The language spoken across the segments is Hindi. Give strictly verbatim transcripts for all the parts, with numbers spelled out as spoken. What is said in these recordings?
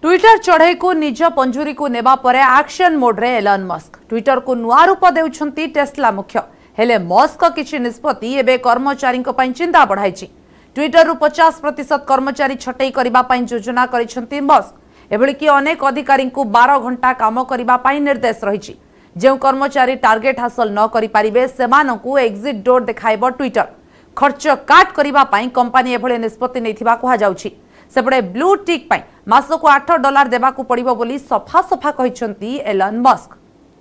ट्विटर चढ़ई को निज पंजुरी को नेबा परे एक्शन मोड रे एलन मस्क ट्विटर को नुआ रूप देउछंती टेस्ला मुख्य हेले मस्क किछि निष्पत्ति एबे कर्मचारी को पई चिंता बढ़ाइछि। ट्विटर रु पचास प्रतिशत कर्मचारी छटई करबा पई योजना करिसंती मस्क। एबेले कि अनेक अधिकारी को बारह घंटा काम करबा पई निर्देश रहिछि। जेउ कर्मचारी टार्गेट हासिल न करि पारिबे सेमानकु एग्जिट डोर देखाइबो ट्विटर। खर्च काट करबा पई कंपनी एभले निष्पत्ति नैथिबा कुहा जाउछि। सेपटे ब्लू टिक पाई मासक आठ डॉलर देबाकू पड़िबो बोली सफा सफा कहिसंती एलन मस्क।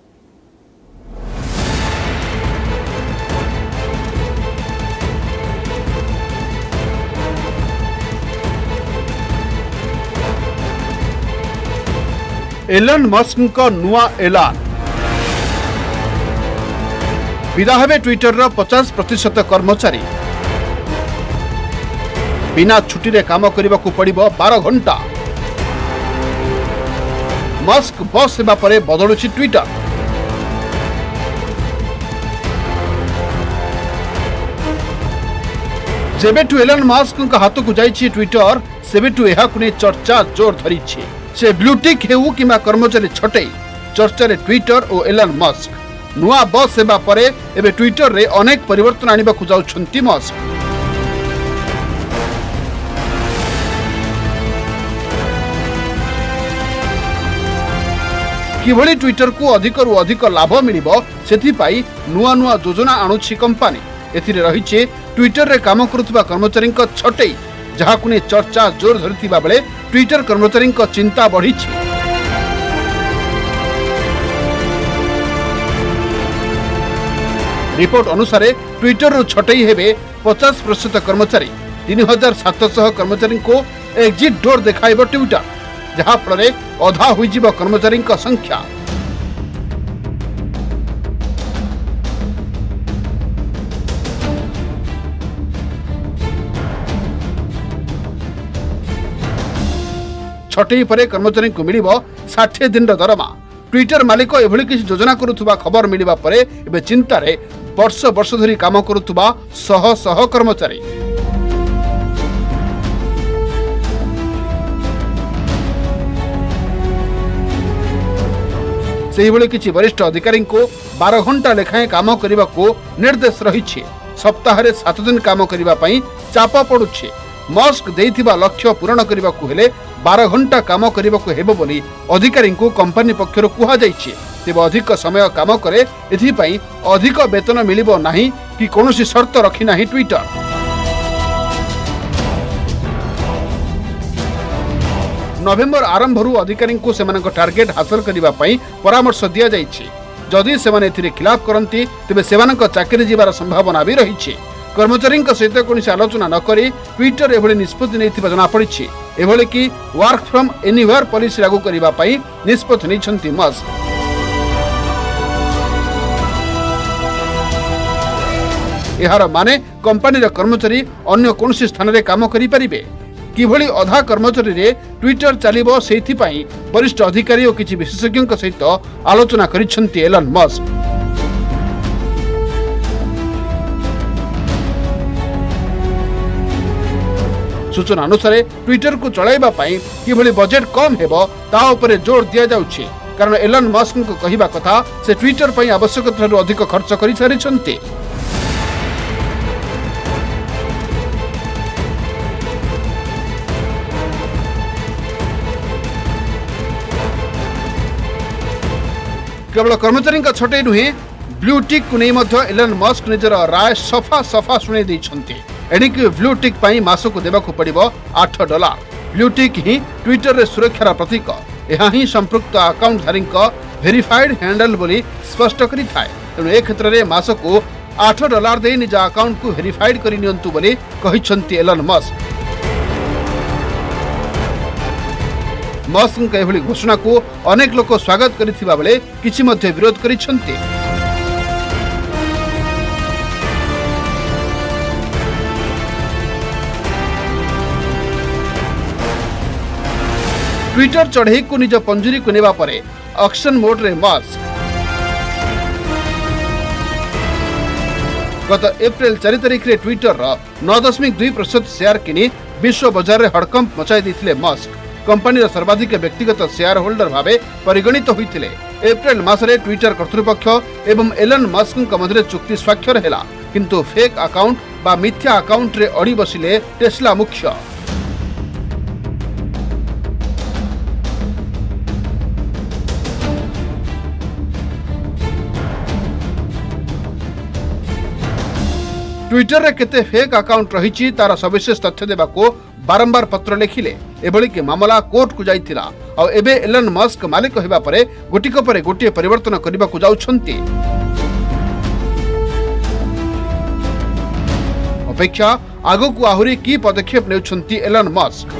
एलन मस्क का नुआ एलान विदा हेबे ट्विटर रो पचास प्रतिशत कर्मचारी बिना छुट्टी रे काम करने को पड़िबो बारह घंटा। मस्क बस सेवा परे बदलुछि ट्विटर। जेबेठु एलन मस्क का हाथ को जाइछि ट्विटर सेबेठु एहा कुने चर्चा जोर धरिछि। से ब्लूटिक हेउ किमा कर्मचारी छटई चर्चा रे ट्विटर और एलन मस्क। नुआ बस सेवा परे एबे ट्विटर रे अनेक परिवर्तन आनिबा को जाउछंती मस्क। किभली ट्विटर को अधिक रु अधिक लाभ मिलिबो सेथिपाई नुआ नुआ योजना आणुछि कंपनी। एथिरे रहिछे ट्विटर रे काम करुथबा कर्मचारी छटई जहाकु ने चर्चा जोर धरिथिबा बेले ट्विटर कर्मचारी चिंता बढ़िछि। रिपोर्ट अनुसार ट्विटर रु छटई हेबे पचास प्रतिशत कर्मचारी। तीन हजार सात सौ कर्मचारी को एग्जिट डोर देखाइबो ट्विटर जहा फल अधा होइजिबो कर्मचारी संख्या। छटई परे कर्मचारी को मिलिबो साठ दिन दरमा। ट्विटर मालिक एभली किसी योजना करुथुबा खबर मिलिबा परे एबे चिंता रे वर्ष वर्ष धरी काम करुथुबा सह सह कर्मचारी। सेहिभली किछि वरिष्ठ अधिकारी को बारह घंटा लेखाएं काम करने को निर्देश रही। सप्ताह रे सात दिन काम करने चाप पड़ुछि। मस्क देइथिबा लक्ष्य पूरण करने को हेले बारह घंटा काम करने को हेबो बोली अधिकारी को कंपनी पक्षर कुहा जाइछि। तेबे अधिक समय काम करे एथिपाई अधिक वेतन मिलिबो नाही कि कोनोसी शर्त रखी नाही ट्विटर। नवेम्बर आरंभरू अधिकारी को सेमानक टार्गेट हासिल करबा पई परामर्श दिया जाइछि। जदि सेमाने एथिरे खिलाफ करंती तेबे सेमानक चाकरी जीवार संभावना भी रहिछि। कर्मचारी सहित कोनोसी आलोचना न करी ट्विटर एभली निष्पत्ति नैथिबा जना पड़िछि। एभली कि वर्क फ्रॉम एनीवेयर पॉलिसी लागू करबा पई निष्पत्ति नैछंती मस्क। एहार माने कंपनी कर्मचारी अन्य कोनोसी स्थान रे काम करि परिबे। किभली अधा कर्मचारी रे ट्विटर चलिबो सेथिपाई वरिष्ठ अधिकारी और किछि विशेषज्ञ सहित आलोचना करिसंती एलन मस्क। सूचना अनुसार ट्विटर को चलाइबा पई किभली बजेट कम हेबो ता उपरे जोर दिया जाउछि। कारण एलन मस्क को कहिबा कथा से ट्विटर पई आवश्यकतारू अधिक खर्च करि सारिसंती। केवल कर्मचारी छटई नुहे ब्लू टिक को नहीं एलन मस्क निजर राय सफा सफा शुणे देइछंती। एणिकी ब्लू टिक पाई मासको देबाकू पड़िबो आठ डॉलर। ब्लू टिक ही ट्विटर रे सुरक्षार प्रतीक। यह ही संपृक्त अकाउंट धारी वेरीफाइड हैंडल बोली स्पष्ट करि थाए। तेणु ए क्षेत्र में मासको आठ डॉलर दे निज अकाउंट को वेरीफाइड करि नियंतु बोली कहिसंती एलन मस्क। मस्क एभली घोषणा को अनेक लोक स्वागत करिथिबा बेले किछि मध्ये विरोध करिसंती। ट्विटर चढ़ई को निज पंजुरी को नेबा परे ऑक्शन मोड रे मस्क। गत एप्रिल चार तारिख रे ट्विटर नौ दशमिक दुई प्रतिशत शेयर किनी विश्व बजार रे हड़कंप मचाई देथिले मस्क। कंपनी सर्वाधिक व्यक्तिगत शेयर होल्डर भावे परिगणित होइथिले। एप्रिल मासरे ट्विटर कर्तृपक्ष एवं एलन मस्क मध्य चुक्ति स्वाक्षर हैला, किंतु फेक अकाउंट बा मिथ्या अकाउंट रे अड़ी बसिले टेस्ला मुख्य। ट्विटर रे केते फेक अकाउंट रही तार सविशेष तथ्य देवा को बारंबार पत्र लिखिले। एभली कि मामला कोर्ट को जाइथिला और एबे एलन मस्क मालिक होबा परे गोटिक परे गोटिए परिवर्तन करबा को जाउछंती। अपेक्षा आगो को आहुरी की पदक्षेप नेउछंती Elon Musk.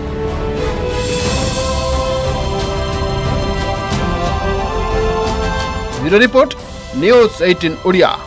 Bureau report news अठारह ओडिया।